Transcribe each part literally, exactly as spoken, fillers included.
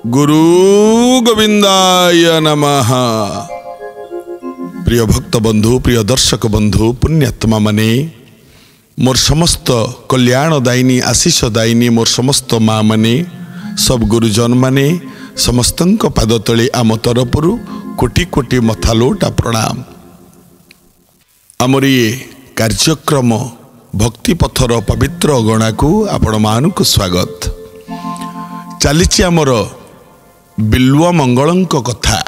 गुरु गोविंदाय नमः। प्रिय भक्त बंधु, प्रिय दर्शक बंधु, पुण्यात्मा माने, मोर समस्त कल्याण दायिनी आशीष दायिनी मोर समस्त माँ माने, सब गुरुजन माने, समस्तंक पाद तले आम तरफरु कोटि कोटि मथालोटा प्रणाम। आमर ये कार्यक्रम भक्ति पथर पवित्र अगणा को आपण मानक स्वागत। चलीची आमर बिल्व मंगलंक कथा।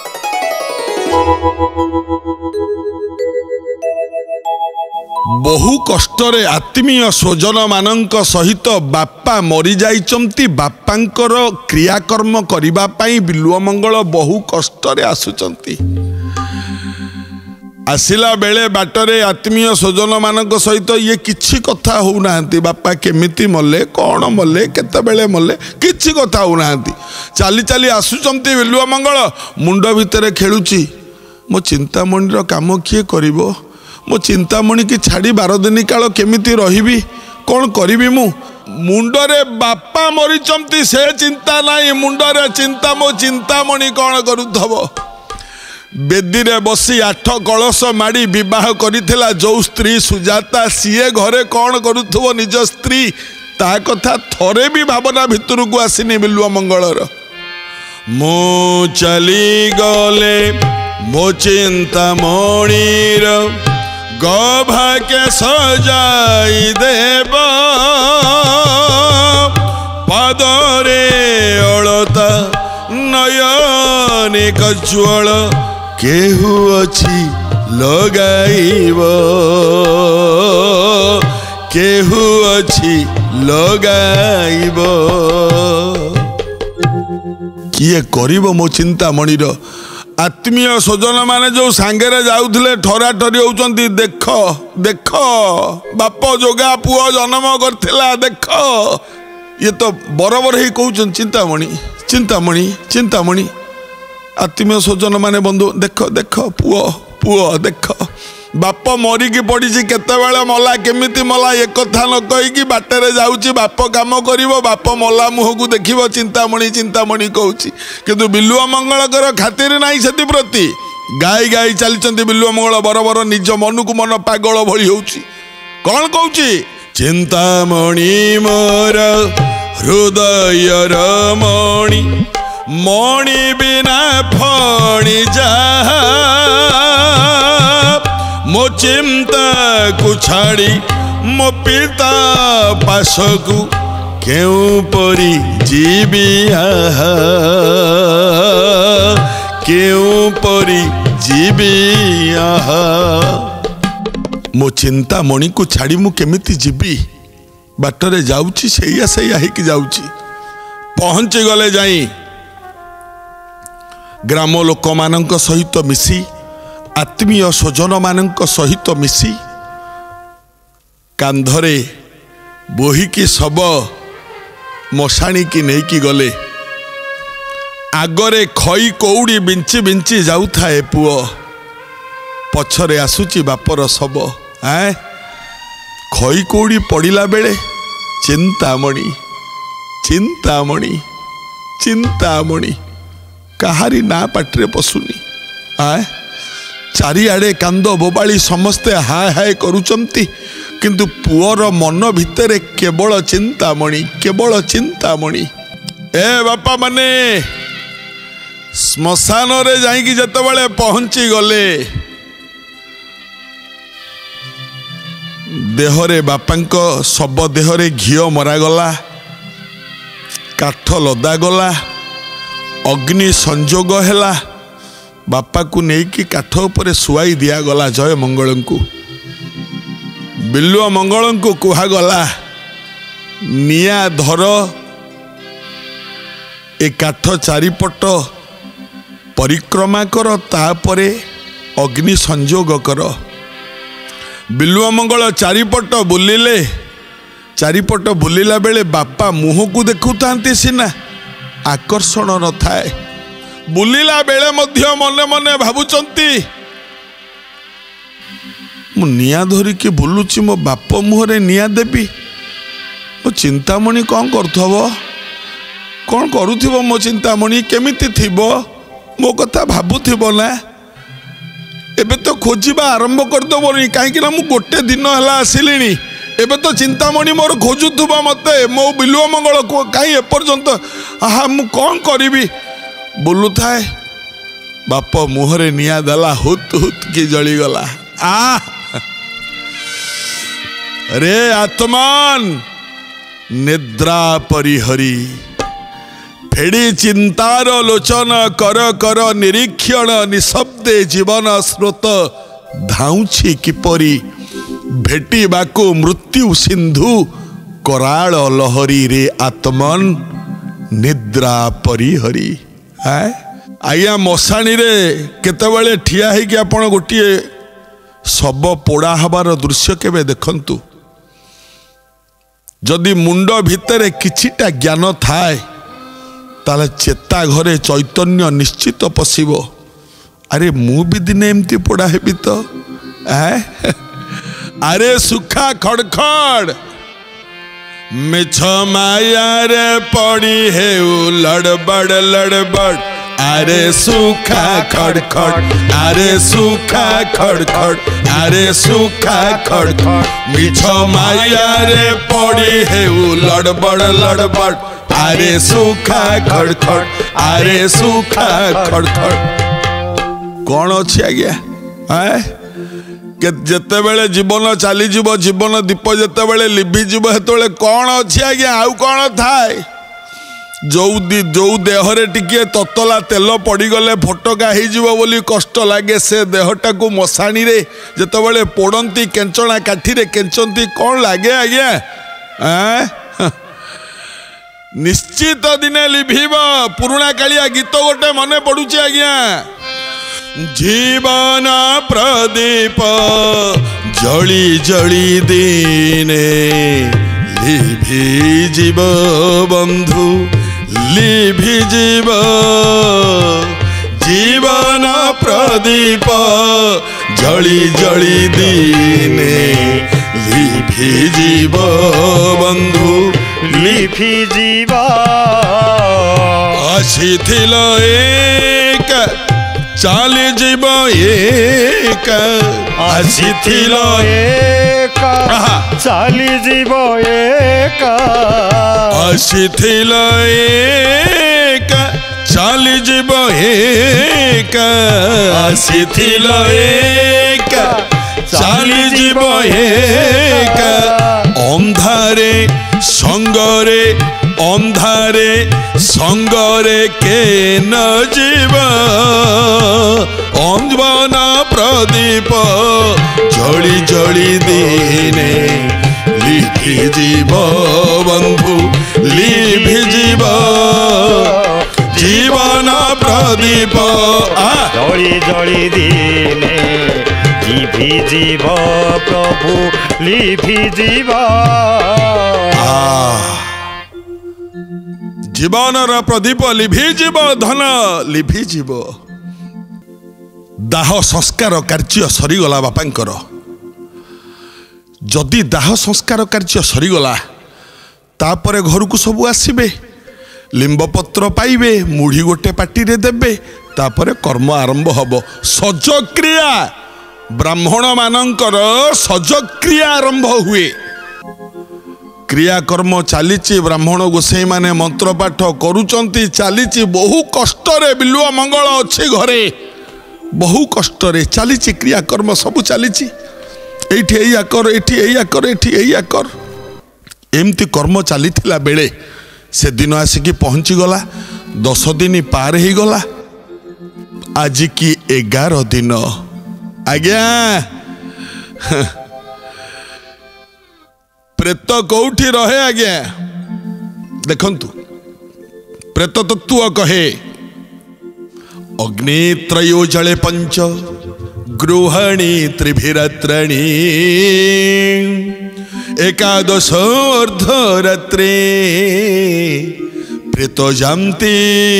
बहु कष्टरे आत्मीय स्वजन मानक सहित बापा मरी जाइचंती। बापांकर क्रियाकर्म करिबा पाई बिल्व मंगल बहु कष्टरे आसुचंती। आसिला बेले बाटरे आत्मीय स्वजन मानक सहित ये किछि कथा हो नाहंती। बापा केमिति मले, कौन मले, केते बेले मले, किछि कथा हो नाहंती। चाली चाली आसुचंती बिल्व मंगल। मुंड भितरे खेलुची, मो चिंतामणिर काम किए करिवो? मो चिंतामणि की छाड़ी बार दिन काल केमिति रहिबी, कौन करिवि मु? मुंडरे बापा मरिचंती से चिंता नाही, मुंडरे चिंता मो चिंतामणि कौन करुथबो? बेदी रे बसी आठ कलश माड़ी विवाह करिथिला जो स्त्री सुजाता, सीए घरे कौन करुथबो निज स्त्री? ता कथा थरे भी भावना भितर को आसीनी बिल्व मंगलर। मो चली गले मो चिंतामणिर गभा के सजाई देव, पादरे अलता नयने कज्वल केहू अछि लगाइब, केहू अछि लगाइब। किए करिब मो चिंतामणिर? आत्मीय स्वजन माने जो सांगेरे जाउथिले ठरा ठरी होउचंती। देख देख बाप जोगा पुओ जन्म करथिला, देख। ये तो बराबर ही कहउचन चिंतामणि चिंतामणि चिंतामणि। आत्मीय स्वजन माने बंधु देख देख पुओ पुओ देख। बाप मरिकी पड़ी केते बेले मला, केमिति मला, एक कथा न कहीकि बाटरे जाउची। बाप काम करिवो, बाप मला मुह को देखिवो, चिंतामणि चिंतामणि कहउची। किंतु बिल्व मंगलकर खातिर नाही सेति प्रति। गाई गाई चलीचंती बिल्व मंगल बराबर निज मन को मन पागल भली होउची। कौन कहउची? चिंतामणि मोर हृदयर मणि, मणि बिना फणी जा, मो चिंता को छाड़ी मो पिता पास को क्यों परी जीवी, क्यों परी जीवी। मो चिंता मणि को छाड़ी मु केमिति जीवी? बाटरे जाउची सैया सैया हिकी जाउची। पहुंची गले जाई ग्राम लोक मानक सहित मिसी, आत्मीय स्वजन मानक सहित मिसी, कांधरे बोहिकी शब मशाणी की नेकी गले। आगरे खई कौड़ी बिंची बिंची जाउथाए पुओ, पछरे आसुची बापर शब। आए खई कौड़ी पड़िला बेले चिंतामणि चिंतामणि चिंतामणि काहारी ना पाटरे पशुनी। आए चारिआडे कांद बोबाली समस्ते हाय हाय करुचंती, किंतु पुअर मन भितरे केवल चिंतामणि केवल चिंतामणि। ए बापा माने श्मशान रे जाइकी जतबेले पहुंची गले, देहरे बापांक सब देहरे घिओ मरा गला, काठ लदा गला, अग्नि संजोग हैला। बापा को नेकी काठ उपरे सुआई दिया गला। जय मंगल को बिल्व मंगल को कुहा गला, निया धर, ए काठ चारिपट परिक्रमा कर, तापरे अग्नि संजोग कर। बिल्व मंगल चारिपट बुलिले, चारिपट बुलिला बेले बापा मुह को देखुतांती सिना, आकर्षण न थाए। बुलिला बेले मध्य मने मने भाबुचंती, मु निया धरिकी बुलुची, मो बाप मुहरे निया देबी। मो चिंतामणि कौन करथबो? कौन करुथिबो मो चिंतामणि केमिति थिबो मो कथा भाबुथिबो ना एबे तो खोजिबा आरंभ करदबोनी काहेकि ना मु गोटे दिन हला आसिलिनी एबे तो चिंतामणि मोर खोजुथुबा मते मो बिलुआ मंगल को काई एपर्यंत आहा मु कौन करिबी बोलु थाए बाप मुहरे निया दला हुत हुत की जली गला आ रे आत्मान निद्रा परिहरी फेड़ी चिंतार लोचन कर कर निरीक्षण निशब्दे जीवन स्रोत धाउछि किपरि भेटी बाकु मृत्यु सिंधु कराल लहरी रे आत्मन निद्रा परिहरी है आज्ञा मशाणी रे केतबेले ठिया है कि आपण गोटे शब पोड़ा हबार दृश्य केबे देखंतु जदि मुंड भितरे किछिटा ज्ञान थाए ताले चेता घरे चैतन्य निश्चित पशिबो अरे मु भी दिने एमती पोड़ा हेबी तो अरे सुखा खड़खड़ मिछ माया रे पड़ी है लड़बड़ लड़बड़ अरे सुखा खड़खड़ अरे सुखा खड़खड़ अरे सुखा खड़खड़ मिछ माया रे पड़ी है लड़बड़ लड़बड़ अरे सुखा खड़खड़ अरे सुखा खड़खड़ कौन अच्छी आज्ञा जेते बेले जीवन चली जीव जीवन दीप जेते बेले लिभि जीव हेतु कौन अच्छी आज्ञा आउ कौन थाए जो जो देहरे टिके ततला तेल पड़गले फोटका हो बोली कष्ट लगे से देहटा को मशाणी रे जेतेबेले पोड़ती केंचना काठी रे केंचती कौन लगे आज्ञा निश्चित दिने लिभिब पुराणा कालिया गीत गोटे मने पड़ुची आज्ञा जीवन प्रदीप जली जली दिने लिभि जीव बंधु लिभि जीव जीवन प्रदीप जली जली दिने लिभि जीव बंधु लिभि जीव आसिथिल एक चाली जीव एक आसिथिल एक चाली जीव एक आसिथिल एक चाली जीव एक आसिथिल एक चाली जीव एक अंधारे संगरे अंधारे संगरे के न जीव अंजन प्रदीप जली जली दिने लिभि जीव बंधु लिभि जीव जीवन प्रदीप जली जली दिने लिभि जीव प्रभु लिभि जीव जीवन प्रदीप लिभि जीव धन लिभि जीव दाह संस्कार कार्य सरीगला बापांकर जदि दाह संस्कार कार्य सरीगला तापरे घर को सबू आसबे लिंब पत्र पाइबे मुढ़ी गोटे पाटी रे देबे तापरे कर्म आरंभ हब सजक्रिया ब्राह्मण मानकर सजक्रिया आरंभ हुए क्रियाकर्म चली ब्राह्मण गोसाई माने मंत्र पाठ करुचंती चली बहु कष्ट रे बिलुआ मंगल अच्छी घरे बहु कष्ट रे चली क्रियाकर्म सब चली एठी एया कर एठी एया कर एठी एया कर एमती कर्म चली बेले से दिन आसिकी पहुंची गला दस दिन पार ही गला आज की एगार दिन आज्ञा प्रेत कौठी रहे आज्ञा देखंतु प्रेत तत्व कहे अग्नित्रयो जले पंच गृहणी त्रिभिरात्राणि एकादश अर्धरात्रे प्रेत जामती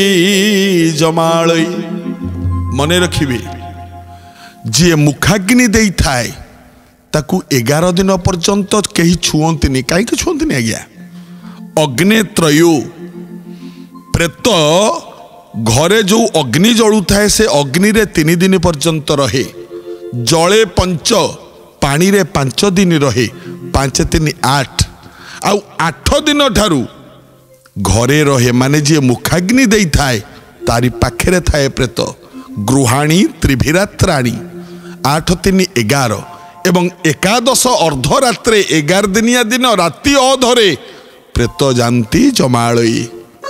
जमालय मने रखिबे जी मुखाग्नि दे थाए ताकू एगार दिन पर्यंत कहीं छुअंतिनी कहीं छुअंतिनी आज्ञा अग्नित्रयो प्रेत घरे जो अग्नि जलू थाए से अग्नि रे तीन दिन पर्यंत रहे, जले पंच पानी रे पांच दिन रहे, पांच तीन आठ आउ आठ दिन ठारू घरे रहे, माने जी मुखाग्नि दे थाए तारी पाखे थाए प्रेत। गृहाणी त्रिभिरात्राणी आठ तीन एगार एवं एकादश अर्धरात्रे एगार दिनिया दिन राति अधरे प्रेत जानती जमालई।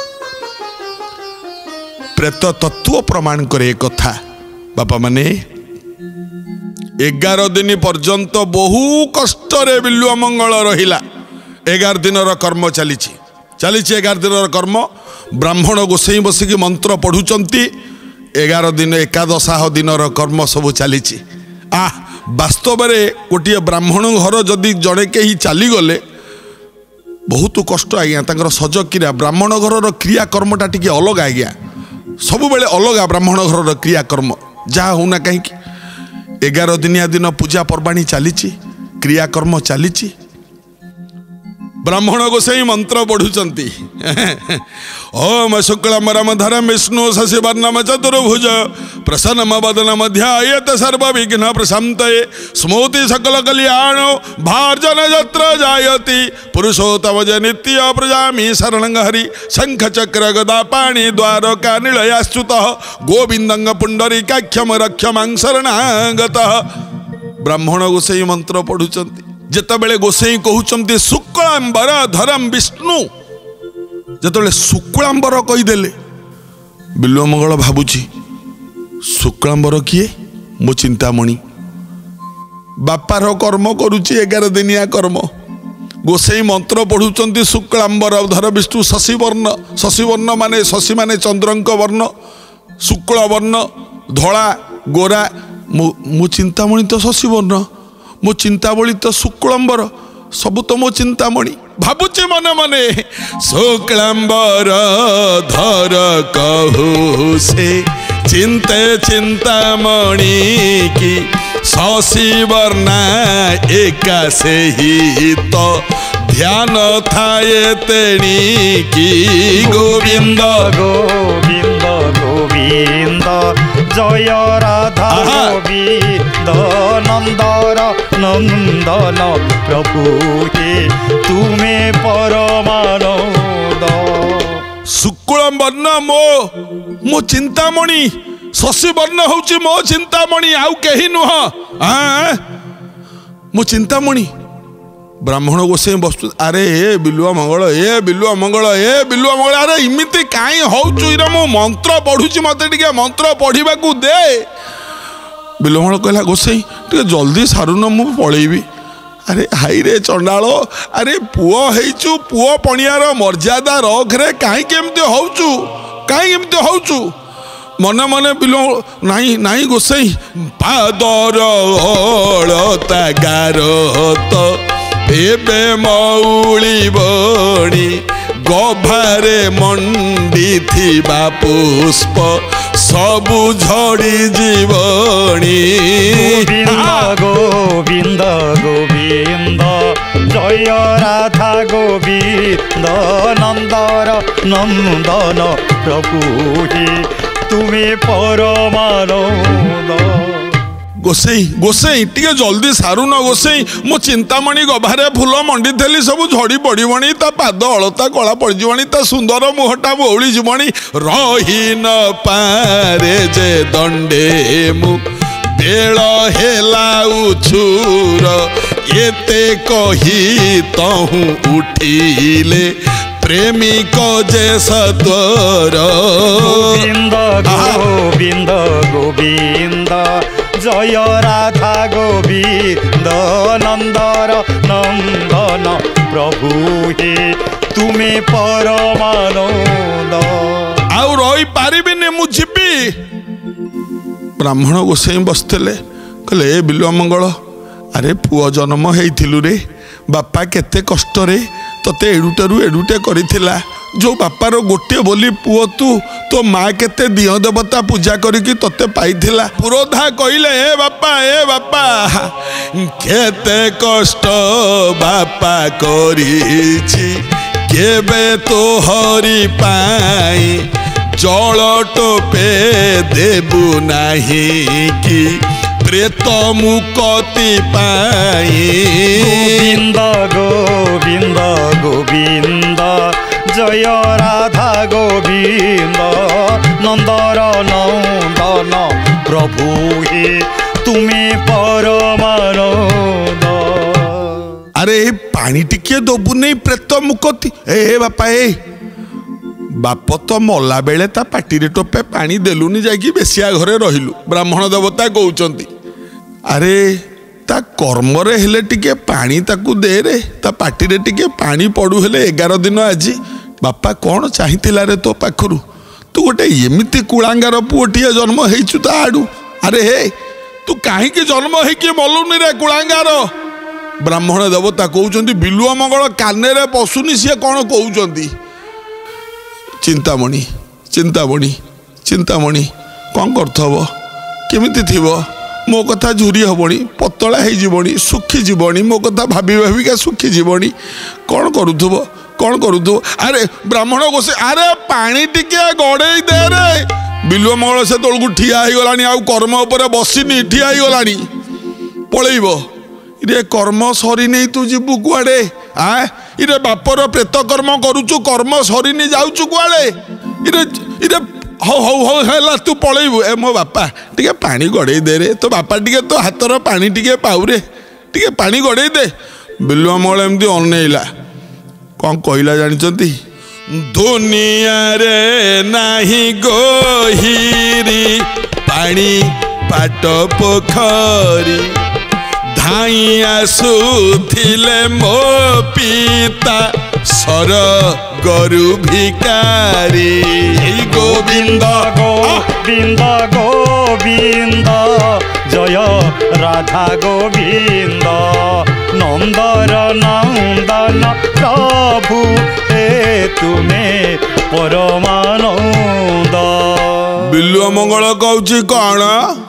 प्रेत तत्व प्रमाण करे कथा बापा माने एगार दिन पर्यंत बहु कष्ट रे बिल्लुआ मंगल रहिला। एगार दिन कर्म चली चली एगार दिन कर्म ब्राह्मण गोसाई बसिकी मंत्र पढ़ुचंती। एगार दिन एकादशाह दिन कर्म सब चली आ वास्तव में गोटे ब्राह्मण घर जदि जड़े कहीं चलीगले बहुत कष्ट आज्ञा। तांकर सज क्रिया ब्राह्मण घर क्रियाकर्म टा टिके अलग आज्ञा, सब बेले अलग ब्राह्मण घर क्रियाकर्म जहाँ होना कहीं। एगार दिनिया दिन पूजा पर्वाणी चली क्रियाकर्म चली ब्राह्मण गोसाई मंत्र पढ़ुचंती। ओम शुक्लमरमधर विष्णु शशिवर्णम चतुर्भुज प्रसन्नम वदनम ध्यायेत सर्व विघ्न प्रशान्तये स्मृति सकल कल्याण भार्जन यत्र जायति पुरुषोत्तम नित्य प्रजामि शरणं हरि शंख चक्र गदा पाणि द्वारका निलयाच्युतः गोविंदं पुंडरीकाख्यम रक्षमां शरणागतः। ब्राह्मण गोसाई मंत्र पढ़ुचंती। जेतबेले गोसाई कहउचंती शुक्लांबर धरम विष्णु, जेतबेले शुक्लांबर कहीदेले बिल्लुआ मंगल भाबुची शुक्लांबर किए? मो चिंतामणि बापार कर्म करुची एगार दिनिया कर्म। गोसाई मंत्र पढ़ुचंती शुक्लांबर धर विष्णु शशिवर्ण। शशिवर्ण माने शशि माने चंद्रंक वर्ण, शुक्ल वर्ण धला गोरा। मो चिंतामणि तो शशिवर्ण, मो चिंतावली तो शुक्लंबर, सब तो मो चिंतामणि। भाबुचे मने मने शुक्लंबर धर कहू से चिंते चिंतामणि की शशि वर्णा एका से ही तो ध्यान थाए तेणी की। गोविंद गोविंद गोविंद जय राधा गोविंद नंदर नंदन प्रभु हे तुम्हें परमानंद। शुक्ल वर्ण मो मो चिंतामणि, शशि वर्ण हूँ मो चिंतामणि, आउ कहीं नुह मो चिंतामणि। ब्राह्मण गोसाई बस्तु अरे ए बिल्लुआ मंगल ए बिल्लुआ मंगल ए बिल्लुआ मंगल अरे इमिति काई होउचु इरा मो मंत्र पढ़ुची मते टिके मंत्र पढ़िबा को दे। बिल्लुआ मंगल कहला गोसाई टिके जल्दी सारुन मु पळेबी। अरे हाई रे चंडाल, अरे पुओ हेचु पुओ पणियार मर्यादा रख रे, काई केमते होउचु काई केमते होउचु? मने मने बिलो नाही नाही गोसाई पादर हळता गारत एबे मौली बणी गभारे मंडी थिबा पुष्प सबु झड़ी जीवनी। गोविंद गोविंद गोविंद जय राधा गोविंद नंदर नंदन प्रभु हे तुम्हें परमानंद। गोसाई गोसाई टिके जल्दी सारुन गोसाई, मो चिंतामणि गभारे फूल मंडी थेली सब झड़ी पड़बणी, ता पाद अलता कला पड़जबणी, ता सुंदर मुहटा बौली जीवणी। रही न पारे जे दंडे मु बेल हेला उछुर एते कही तहु उठिले प्रेमिक जे सत्वर। गोविंद गोविंद गोविंद जय राधा गोविंद नंदर नंदन प्रभु हे तुम्हें परमानंद। आउ रही पारिबिनी मु जीबी। ब्राह्मण गोसाई बसते कहले ए बिल्लुआ मंगल अरे पुओ जन्म हेइथिलु रे, बापा केते कष्ट रे तते एडुटेरु एडुटे करिथिला। जो बापार गोटे बोली पुओ तू, तो माँ केते दिय देवता पूजा करिकी तते पाइथिला। पुरोधा कहिले ए बापा ए बापा केते कष्ट बापा करिछि केबे तो हरि पाई जल टोपे देबु नहीं कि प्रेत मुक्ति पाई। गोविंद गोविंद गोविंद जय राधा गोविंद नंदर नंदन प्रभु हे तुम्हें परमानंद। अरे पानी टिके दबु नहीं प्रेत मुक्ति। ए बापा ए बाप तो मला बेले ता पाटी रे टोपे पानी देलुनी जाकि बेसिया घरे रहिलु ब्राह्मण देवता कहउचंती। अरे ता कर्म रे हेले टिके पानी ताकू दे रे ता पाटी रे टिके पानी पड़ू हेले एगार दिन आज बापा कौन चाहिथिला रे तो पाखरु तू गोटे एमिति कुलांगार पुओटिए जन्म हेइचु ता आडू। अरे हे तू काहे के जन्म हे के मलुनी रे कुलांगार। ब्राह्मण देवता कहउचंती बिलुआ मंगल काने रे पसुनी से कौन कहउचंती। चिंतामणि चिंतामणि चिंतामणि कौन करथबो केमिति थिबो मो कथा झुरी हबणी पतला है जीवनी सुखी जीवनी मो कथा भाभी भाविका सुखी जीवनी कौन करुथबो कौन करुथबो। अरे ब्राह्मण गोसे अरे पानी टिके गड़े दे रे बिलुआ मंगल से तोलकु ठिया ही गलानी आ कर्म ऊपर बसिनी ठिया ही गलानी पळेइबो। इरे कर्म सरी नहीं तू जीवु कुआडे आ इरे बापर प्रेत कर्म करुचु कर्म सरी नहीं जाउचु कुआडे इरे इरे हौ हौ हौ हैला तू पळेइबु। ए मो बापा टिके पानी गड़े दे रे तो बापा टिके तो हातर पानी टिके पाउ रे टिके पानी गड़े दे। बिलुआ मंगल एमती अनेइला कौन कहला जानिचंती दुनिया रे नाही गोहिरी पानी पाट पोखरी धाई आसुथिले मो पिता सर गरु भिकारी। गोविंद गोविंद गोविंद जय राधा गोविंद नंदर नंदन प्रभु हे तुम्हें परमानंद। बिलुआ मंगल कहूची कौन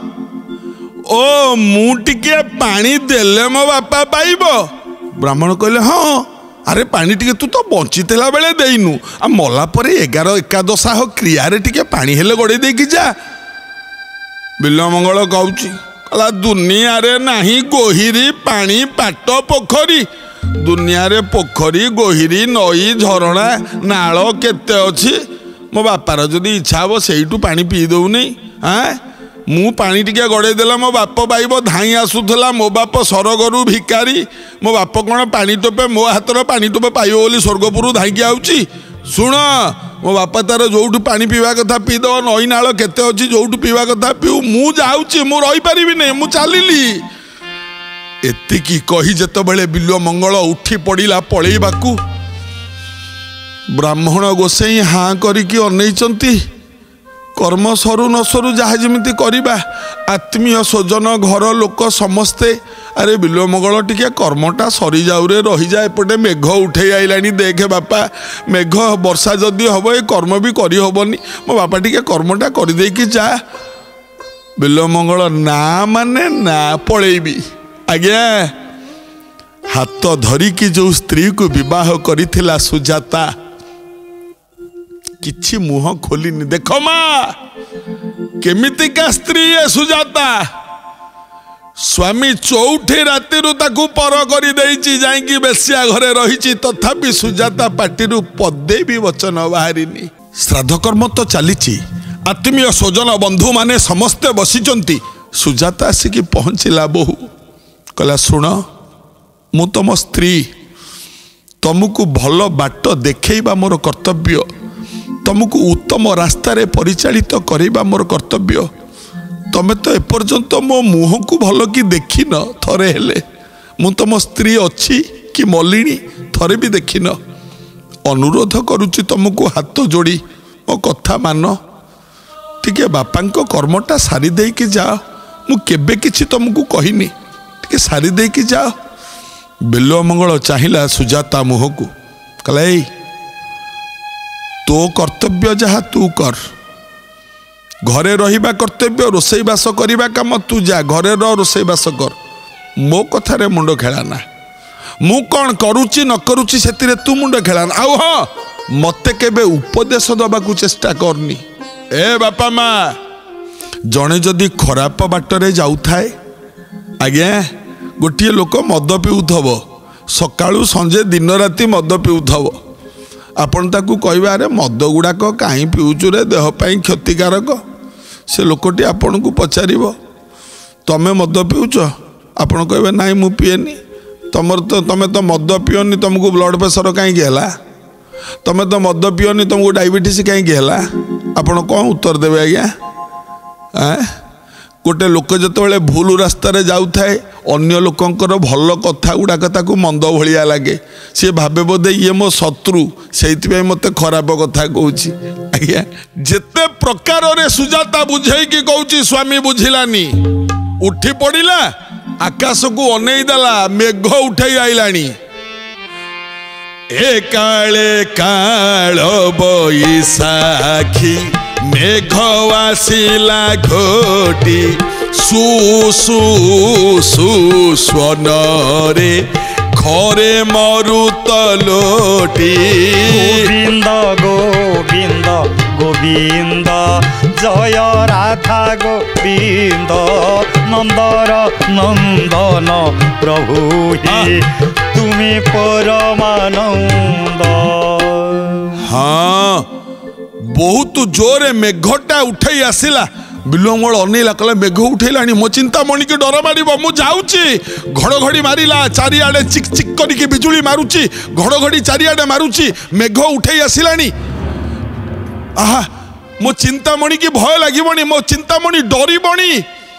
ओ मु टिके पानी देले मो बापा पाइब। ब्राह्मण कहले हाँ अरे पानी टिके तू तो बंचीला बेले देइनु आ मला परे एगार एकादशा क्रिया रे टिके पानी हेले गड़े देकी जा। बिलुआ मंगल कहूची कहला दुनिया रे नाही गोहिरी पानी पाट पोखरी दुनिया रे पोखरी गोहिरी नई झरणा नाल केते अछि मो बापार जदि इच्छा हो सेठू पानी पी दउनी। हाँ मु पानी टिके गड़े देला मो बाप पाइब धाई आसुला मो बाप सरगरु भिकारी मो बाप कौन पानी टोपे मो हाथर पानी टोपे पाइब बोली स्वर्गपुर धाईकी आउची। शुण मो बापा तार जोठू पानी पीवा कथा पीदब नई नाल केते अच्छी जोठू पीवा कथा पीऊ मु जाऊची मु रही पारिबी नहीं मु चलिली। एतिकी कही जेतेबेले बिलुआ मंगल उठी पड़िला पळेइबाकू ब्राह्मण गोसाई हाँ करिकी अनेइचंती कर्म सरू न सरू जहाँ जमी करवा आत्मीय स्वजन घर लोक समस्ते अरे बिलुआ मंगल टिके कर्मटा सरी जाऊ रे रही जा एपटे मेघ उठे आइलानी देखे बापा मेघ वर्षा जदि हम ये कर्म भी करी हबनी मो बापा टिके कर्मटा कर देकी जा। बिलुआ मंगल ना माने ना पळेइबी आज्ञा हाथ धरिकी जो स्त्री को विवाह करिथिला सुजाता किछि मुह खोलिनी देख माँ केमितिका स्त्री है सुजाता स्वामी चौठी राति ताकू पर कर जाइकी बेसिया घरे रही तथापि सुजाता पाटिरू पदे भी वचन बाहरिनी। श्राद्ध कर्म तो चली आत्मीय स्वजन बंधु माने समस्ते बसीचंती सुजाता आसिकी पहुँचला बोहू कहला शुण मु तुम स्त्री तुमको भल बाट देखा मोर कर्तव्य तुमको उत्तम रास्तार परिचालित करवा मोर कर्तव्य तमें तो एपर्यंत मो मुह को भल कि देखिन थरे हेले मु तुम स्त्री अच्छी कि मलिनी थरे भी देखिन अनुरोध करुच्ची तुमको हाथ जोड़ी मो कथा मान टिके बापांको कर्मटा सारी देकी जाओ मु केबे किछि तुमको कहनी टिके सारी देकी जाओ। बिलुआ मंगल चाहिला सुजाता मुह को कहला तो कर्तव्य जहाँ तू कर घरे रहिबा कर्तव्य रोसईबास करवा काम तू जा घरे रोसईबास कर मो कथारे मुंड खेलाना मु कौन करुच्ची न करुच्ची से तू मुंड खेलान आउ हाँ मते केबे उपदेश दबाकू चेष्टा करनी। ए बापा माँ जड़े जदि खराब बाटरे जाऊए आज्ञा गोटे लोक मद पिउथब सकाळु संजे दिन राति मद पिउथब आपण ताकू कहबा रे मद गुड़ाक कहीं पिउचु रे देह पाई क्षतिकारक से लोकटी आपण को पचारिबो तमे मद पिउच आपण कहबे नाई मु पिएनी तमर तो तमे तो मद पियोनी तुमको ब्लड प्रेशर कहीं है तमे तो मद पियोनी तुमको डायबिटीज कहीं है आपण कौन उत्तर देवे आज्ञा गोटे लोक जो भूल रास्त जाऊए अन्य लोकंर भल कथा गुड़ाक ताकू मंद भलिया लगे सी भावे बोधे ये मो शत्रु से मत खराब कथा कहूँ आज्ञा जेते प्रकार रे सुजाता बुझे कि कहूँ स्वामी बुझिलानी उठी पड़ा आकाश को अनेई देला मेघ उठे आइलानी ए काले काल बैसाखी मेघ आसिला घोटी सु सु सु स्वन रे घरे मरुत लोटी गोविंद गोविंद गोविंद जय राधा गोविंद नंदर नंदन प्रभु ही तुम्हें परमानंद। हाँ बहुत जोरे मेघटा उठे आसला बिलमल अनेला कला मेघ उठेला मो चिंतामणि की डर मार मु जाऊँगी घड़घड़ी मारिला चारिआडे चिक चिक करके बिजुली मारुची घड़घड़ी चारिआडे मारुची मेघ उठे आसला आहा मो चिंतामणि की भय लगे मो चिंतामणि डरबणी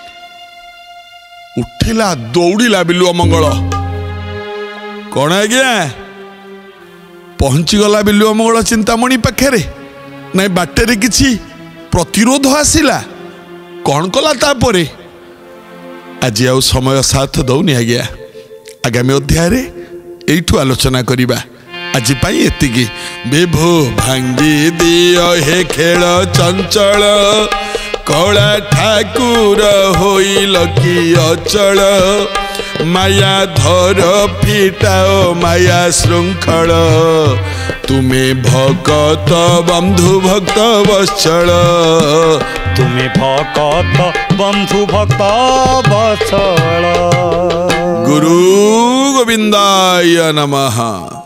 उठिला दौड़िला बिलुआ मंगल कौन आज्ञा पहुँचीगला बिलुआ मंगल चिंतामणि पाखे नाई बाटे किसी प्रतिरोध आसला कौन कला तापरे आज आउ समय साथ दौनी आज्ञा आगामी अध्याय एठू आलोचना करिबा आज पाई एतिकी विभु भांगी दियो हे खेल चंचल कला ठाकुर होइल कि अचल माया धर फिटाओ माया श्रृंखल तुम्हें भक्त बंधु भक्त वत्सल तुम्हें भक्त बंधु भक्त वत्सल। गुरु गोविंदाय नमः।